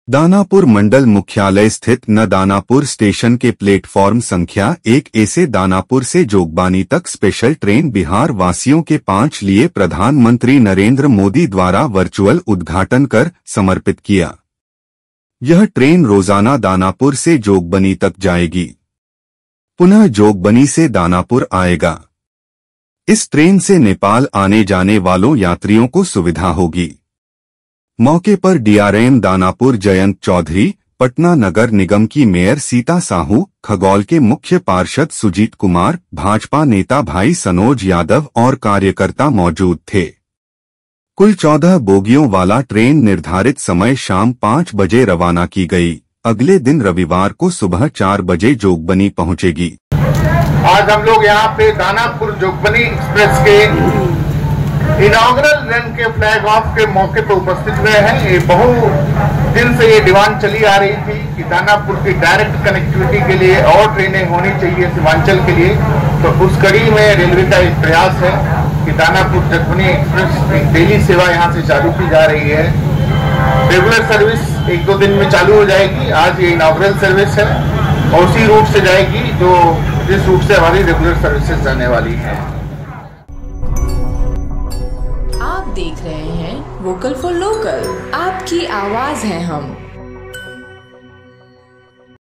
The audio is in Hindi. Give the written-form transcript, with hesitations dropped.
दानापुर मंडल मुख्यालय स्थित न दानापुर स्टेशन के प्लेटफॉर्म संख्या 1A से दानापुर से जोगबानी तक स्पेशल ट्रेन बिहार वासियों के 5 लिए प्रधानमंत्री नरेंद्र मोदी द्वारा वर्चुअल उद्घाटन कर समर्पित किया। यह ट्रेन रोजाना दानापुर से जोगबनी तक जाएगी, पुनः जोगबनी से दानापुर आएगा। इस ट्रेन से नेपाल आने जाने वालों यात्रियों को सुविधा होगी। मौके पर डीआरएम दानापुर जयंत चौधरी, पटना नगर निगम की मेयर सीता साहू, खगौल के मुख्य पार्षद सुजीत कुमार, भाजपा नेता भाई सनोज यादव और कार्यकर्ता मौजूद थे। कुल 14 बोगियों वाला ट्रेन निर्धारित समय शाम 5 बजे रवाना की गई। अगले दिन रविवार को सुबह 4 बजे जोगबनी पहुंचेगी। आज हम लोग यहाँ पे दानापुर जोगबनी एक्सप्रेस के इनॉग्रल रन के फ्लैग ऑफ के मौके पर उपस्थित हुए हैं। ये बहुत दिन से ये डिमांड चली आ रही थी कि दानापुर की डायरेक्ट कनेक्टिविटी के लिए और ट्रेनें होनी चाहिए सीमांचल के लिए। तो उस कड़ी में रेलवे का एक प्रयास है कि दानापुर जोगबनी एक्सप्रेस एक डेली सेवा यहाँ से चालू की जा रही है। रेगुलर सर्विस 1-2 दिन में चालू हो जाएगी। आज ये इनॉग्रल सर्विस है और उसी रूट से जाएगी जिस रूट से हमारी रेगुलर सर्विसेज जाने वाली है। आप देख रहे हैं वोकल फॉर लोकल, आपकी आवाज है हम।